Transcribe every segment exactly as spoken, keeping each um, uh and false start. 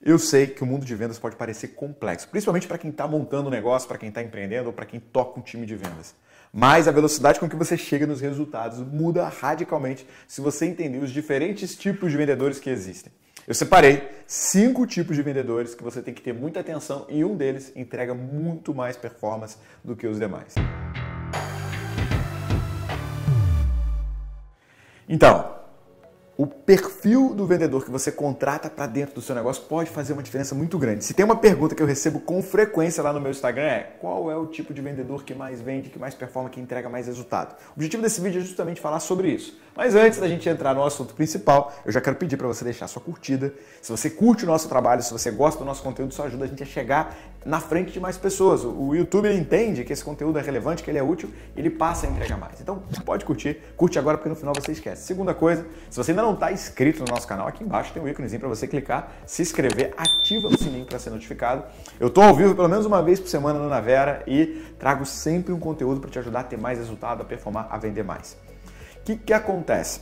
Eu sei que o mundo de vendas pode parecer complexo, principalmente para quem está montando um negócio, para quem está empreendendo ou para quem toca um time de vendas. Mas a velocidade com que você chega nos resultados muda radicalmente se você entender os diferentes tipos de vendedores que existem. Eu separei cinco tipos de vendedores que você tem que ter muita atenção e um deles entrega muito mais performance do que os demais. Então, o perfil do vendedor que você contrata para dentro do seu negócio pode fazer uma diferença muito grande. Se tem uma pergunta que eu recebo com frequência lá no meu Instagram é: qual é o tipo de vendedor que mais vende, que mais performa, que entrega mais resultado? O objetivo desse vídeo é justamente falar sobre isso. Mas antes da gente entrar no assunto principal, eu já quero pedir para você deixar sua curtida. Se você curte o nosso trabalho, se você gosta do nosso conteúdo, isso ajuda a gente a chegar na frente de mais pessoas. O YouTube ele entende que esse conteúdo é relevante, que ele é útil, e ele passa a entregar mais. Então pode curtir, curte agora porque no final você esquece. Segunda coisa, se você ainda não está inscrito no nosso canal, aqui embaixo tem um íconezinho para você clicar, se inscrever, ativa o sininho para ser notificado. Eu estou ao vivo pelo menos uma vez por semana no Navera e trago sempre um conteúdo para te ajudar a ter mais resultado, a performar, a vender mais. O que, que acontece?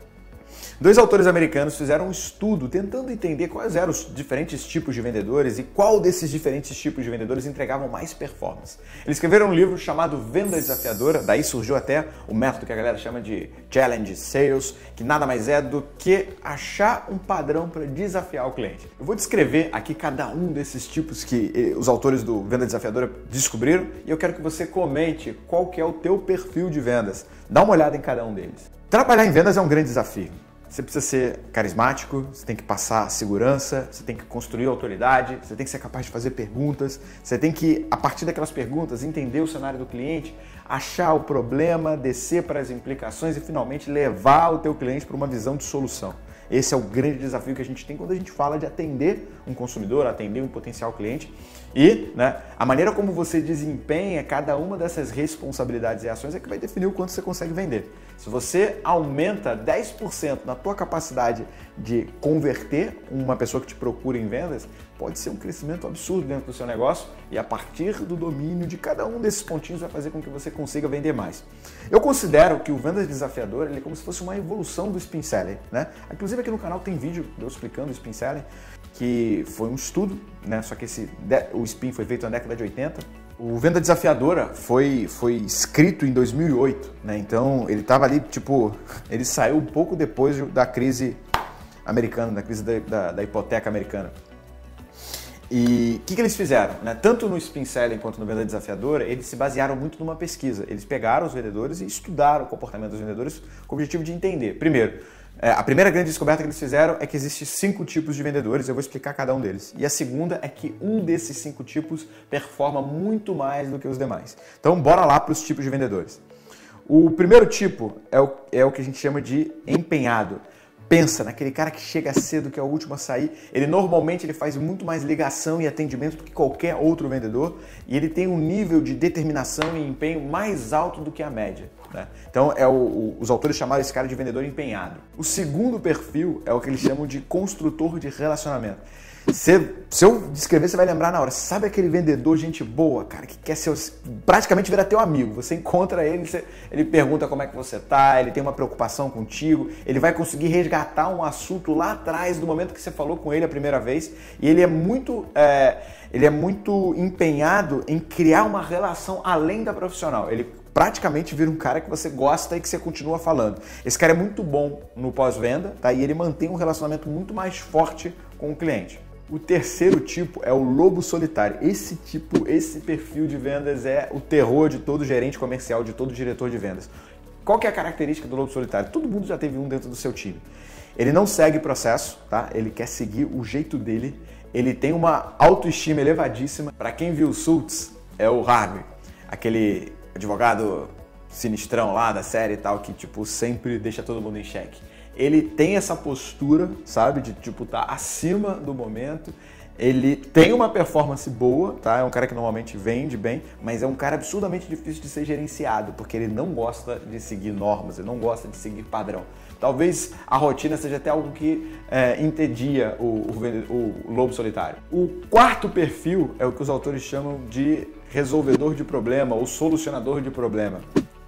Dois autores americanos fizeram um estudo tentando entender quais eram os diferentes tipos de vendedores e qual desses diferentes tipos de vendedores entregavam mais performance. Eles escreveram um livro chamado Venda Desafiadora, daí surgiu até o método que a galera chama de Challenge Sales, que nada mais é do que achar um padrão para desafiar o cliente. Eu vou descrever aqui cada um desses tipos que eh, os autores do Venda Desafiadora descobriram e eu quero que você comente qual que é o teu perfil de vendas. Dá uma olhada em cada um deles. Trabalhar em vendas é um grande desafio. Você precisa ser carismático, você tem que passar segurança, você tem que construir autoridade, você tem que ser capaz de fazer perguntas, você tem que, a partir daquelas perguntas, entender o cenário do cliente, achar o problema, descer para as implicações e finalmente levar o teu cliente para uma visão de solução. Esse é o grande desafio que a gente tem quando a gente fala de atender um consumidor, atender um potencial cliente. E né, a maneira como você desempenha cada uma dessas responsabilidades e ações é que vai definir o quanto você consegue vender. Se você aumenta dez por cento na tua capacidade de converter uma pessoa que te procura em vendas, pode ser um crescimento absurdo dentro do seu negócio e a partir do domínio de cada um desses pontinhos vai fazer com que você consiga vender mais. Eu considero que o Vendas Desafiador ele é como se fosse uma evolução do Spin Selling, né? Inclusive aqui no canal tem vídeo eu explicando o Spin Selling, que foi um estudo, né? Só que esse, o Spin foi feito na década de oitenta. O Venda Desafiadora foi, foi escrito em dois mil e oito, né? Então ele estava ali, tipo, ele saiu um pouco depois da crise americana, da crise da, da, da hipoteca americana. E o que, que eles fizeram? Né? Tanto no Spin Selling quanto no Venda Desafiadora, eles se basearam muito numa pesquisa. Eles pegaram os vendedores e estudaram o comportamento dos vendedores com o objetivo de entender. Primeiro, é, a primeira grande descoberta que eles fizeram é que existem cinco tipos de vendedores, eu vou explicar cada um deles. E a segunda é que um desses cinco tipos performa muito mais do que os demais. Então, bora lá para os tipos de vendedores. O primeiro tipo é o, é o que a gente chama de empenhado. Pensa naquele cara que chega cedo, que é o último a sair. Ele normalmente ele faz muito mais ligação e atendimento do que qualquer outro vendedor e ele tem um nível de determinação e empenho mais alto do que a média. Né? Então, é o, o, os autores chamaram esse cara de vendedor empenhado. O segundo perfil é o que eles chamam de construtor de relacionamento. Você, se eu descrever, você vai lembrar na hora. Sabe aquele vendedor, gente boa, cara, que quer ser, praticamente virar teu amigo. Você encontra ele, você, ele pergunta como é que você tá, ele tem uma preocupação contigo, ele vai conseguir resgatar um assunto lá atrás do momento que você falou com ele a primeira vez. E ele é muito, é, ele é muito empenhado em criar uma relação além da profissional. Ele praticamente vira um cara que você gosta e que você continua falando. Esse cara é muito bom no pós-venda, tá? E ele mantém um relacionamento muito mais forte com o cliente. O terceiro tipo é o lobo solitário. Esse tipo, esse perfil de vendas é o terror de todo gerente comercial, de todo diretor de vendas. Qual que é a característica do lobo solitário? Todo mundo já teve um dentro do seu time. Ele não segue processo, tá? Ele quer seguir o jeito dele. Ele tem uma autoestima elevadíssima. Para quem viu Suits, é o Harvey, aquele advogado sinistrão lá da série e tal, que tipo sempre deixa todo mundo em xeque. Ele tem essa postura, sabe, de tipo estar acima do momento. Ele tem uma performance boa, tá? É um cara que normalmente vende bem, mas é um cara absurdamente difícil de ser gerenciado, porque ele não gosta de seguir normas, ele não gosta de seguir padrão. Talvez a rotina seja até algo que é, entedia o, o, o lobo solitário. O quarto perfil é o que os autores chamam de resolvedor de problema ou solucionador de problema.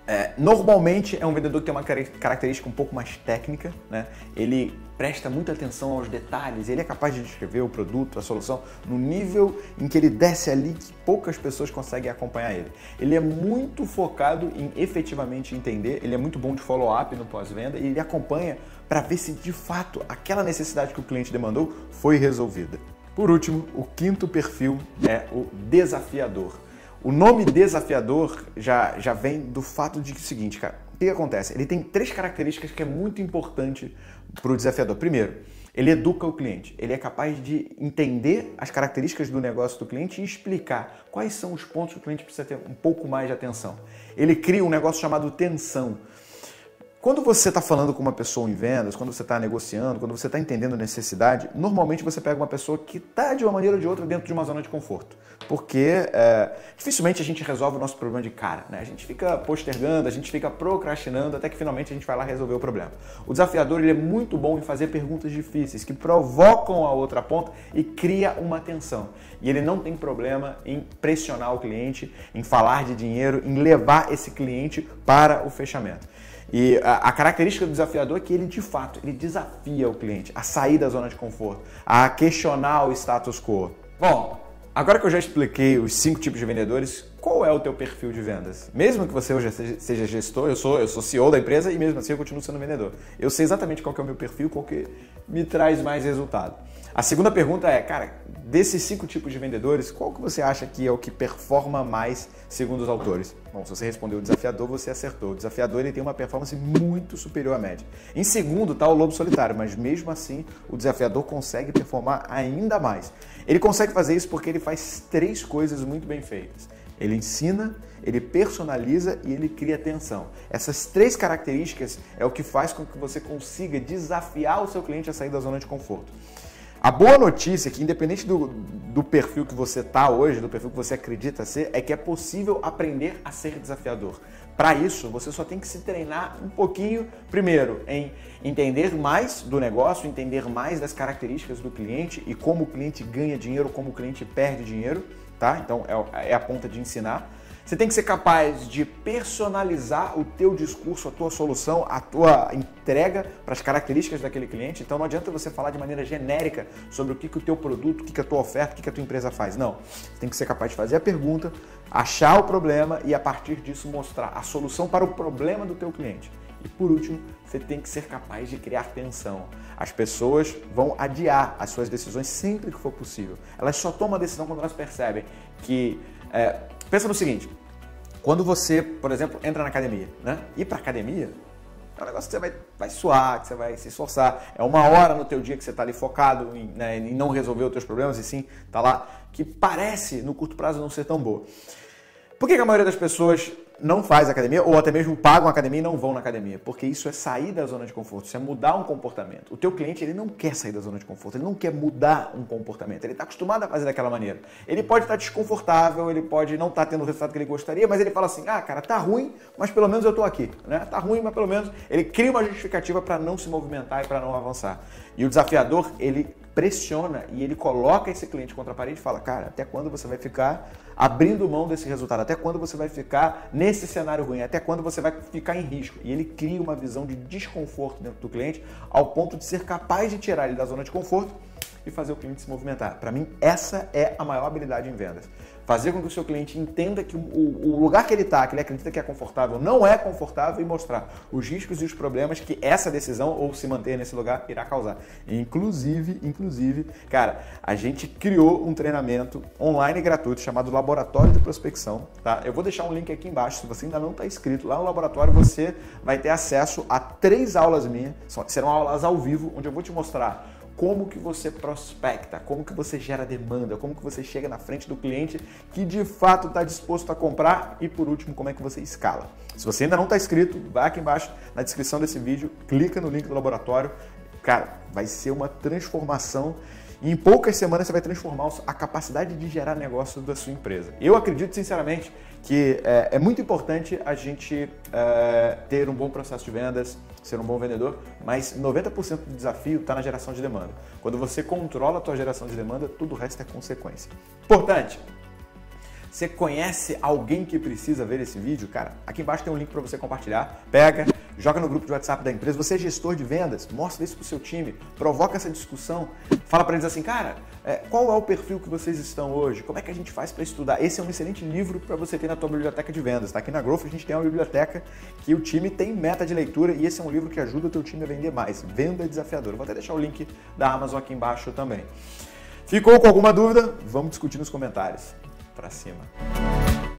É, normalmente é um vendedor que tem uma característica um pouco mais técnica, né? Ele presta muita atenção aos detalhes, ele é capaz de descrever o produto, a solução, no nível em que ele desce ali que poucas pessoas conseguem acompanhar ele. Ele é muito focado em efetivamente entender, ele é muito bom de follow-up no pós-venda e ele acompanha para ver se de fato aquela necessidade que o cliente demandou foi resolvida. Por último, o quinto perfil é o desafiador. O nome desafiador já, já vem do fato de que é o seguinte, cara, o que acontece? Ele tem três características que é muito importante para o desafiador. Primeiro, ele educa o cliente, ele é capaz de entender as características do negócio do cliente e explicar quais são os pontos que o cliente precisa ter um pouco mais de atenção. Ele cria um negócio chamado tensão. Quando você está falando com uma pessoa em vendas, quando você está negociando, quando você está entendendo necessidade, normalmente você pega uma pessoa que está de uma maneira ou de outra dentro de uma zona de conforto. Porque é, dificilmente a gente resolve o nosso problema de cara, né? A gente fica postergando, a gente fica procrastinando até que finalmente a gente vai lá resolver o problema. O desafiador ele é muito bom em fazer perguntas difíceis, que provocam a outra ponta e cria uma tensão. E ele não tem problema em pressionar o cliente, em falar de dinheiro, em levar esse cliente para o fechamento. E a, a característica do desafiador é que ele, de fato, ele desafia o cliente a sair da zona de conforto, a questionar o status quo. Bom, agora que eu já expliquei os cinco tipos de vendedores, qual é o teu perfil de vendas? Mesmo que você hoje seja gestor, eu sou, eu sou C E O da empresa e mesmo assim eu continuo sendo vendedor. Eu sei exatamente qual que é o meu perfil, qual que me traz mais resultado. A segunda pergunta é, cara, desses cinco tipos de vendedores, qual que você acha que é o que performa mais segundo os autores? Bom, se você respondeu o desafiador, você acertou. O desafiador ele tem uma performance muito superior à média. Em segundo está o lobo solitário, mas mesmo assim o desafiador consegue performar ainda mais. Ele consegue fazer isso porque ele faz três coisas muito bem feitas. Ele ensina, ele personaliza e ele cria atenção. Essas três características é o que faz com que você consiga desafiar o seu cliente a sair da zona de conforto. A boa notícia é que, independente do, do perfil que você está hoje, do perfil que você acredita ser, é que é possível aprender a ser desafiador. Para isso, você só tem que se treinar um pouquinho, primeiro, em entender mais do negócio, entender mais das características do cliente e como o cliente ganha dinheiro, como o cliente perde dinheiro, tá? Então, é, é a ponta de ensinar. Você tem que ser capaz de personalizar o teu discurso, a tua solução, a tua entrega para as características daquele cliente. Então não adianta você falar de maneira genérica sobre o que, que o teu produto, o que, que a tua oferta, o que, que a tua empresa faz. Não, você tem que ser capaz de fazer a pergunta, achar o problema e a partir disso mostrar a solução para o problema do teu cliente. E por último, você tem que ser capaz de criar tensão. As pessoas vão adiar as suas decisões sempre que for possível. Elas só tomam a decisão quando elas percebem que... É, pensa no seguinte, quando você, por exemplo, entra na academia, né? Ir para academia é um negócio que você vai, vai suar, que você vai se esforçar. É uma hora no teu dia que você está ali focado em, né, em não resolver os teus problemas e sim tá lá, que parece no curto prazo não ser tão boa. Por que que a maioria das pessoas não faz academia ou até mesmo pagam academia e não vão na academia? Porque isso é sair da zona de conforto, isso é mudar um comportamento. O teu cliente ele não quer sair da zona de conforto, ele não quer mudar um comportamento, ele está acostumado a fazer daquela maneira. Ele pode estar desconfortável, ele pode não estar tendo o resultado que ele gostaria, mas ele fala assim, ah cara, tá ruim, mas pelo menos eu estou aqui, né? Tá ruim, mas pelo menos ele cria uma justificativa para não se movimentar e para não avançar. E o desafiador, ele pressiona e ele coloca esse cliente contra a parede e fala, cara, até quando você vai ficar abrindo mão desse resultado? Até quando você vai ficar nesse cenário ruim? Até quando você vai ficar em risco? E ele cria uma visão de desconforto dentro do cliente ao ponto de ser capaz de tirar ele da zona de conforto e fazer o cliente se movimentar. Para mim, essa é a maior habilidade em vendas. Fazer com que o seu cliente entenda que o, o lugar que ele está, que ele acredita que é confortável, não é confortável e mostrar os riscos e os problemas que essa decisão ou se manter nesse lugar irá causar. Inclusive, inclusive, cara, a gente criou um treinamento online gratuito chamado Laboratório de Prospecção, tá? Eu vou deixar um link aqui embaixo, se você ainda não está inscrito, lá no laboratório você vai ter acesso a três aulas minhas, serão aulas ao vivo, onde eu vou te mostrar como que você prospecta, como que você gera demanda, como que você chega na frente do cliente que de fato está disposto a comprar e por último, como é que você escala. Se você ainda não está inscrito, vai aqui embaixo na descrição desse vídeo, clica no link do laboratório, cara, vai ser uma transformação e em poucas semanas você vai transformar a capacidade de gerar negócio da sua empresa. Eu acredito sinceramente que é, é muito importante a gente é, ter um bom processo de vendas, ser um bom vendedor, mas noventa por cento do desafio está na geração de demanda. Quando você controla a tua geração de demanda, tudo o resto é consequência. Importante, Você conhece alguém que precisa ver esse vídeo? Cara, aqui embaixo tem um link para você compartilhar. Pega, joga no grupo de WhatsApp da empresa. Você é gestor de vendas, mostra isso pro seu time, provoca essa discussão. Fala para eles assim, cara, é, qual é o perfil que vocês estão hoje? Como é que a gente faz para estudar? Esse é um excelente livro para você ter na tua biblioteca de vendas. Tá? Aqui na Growth a gente tem uma biblioteca que o time tem meta de leitura e esse é um livro que ajuda o teu time a vender mais. Venda desafiadora. Vou até deixar o link da Amazon aqui embaixo também. Ficou com alguma dúvida? Vamos discutir nos comentários. Pra cima.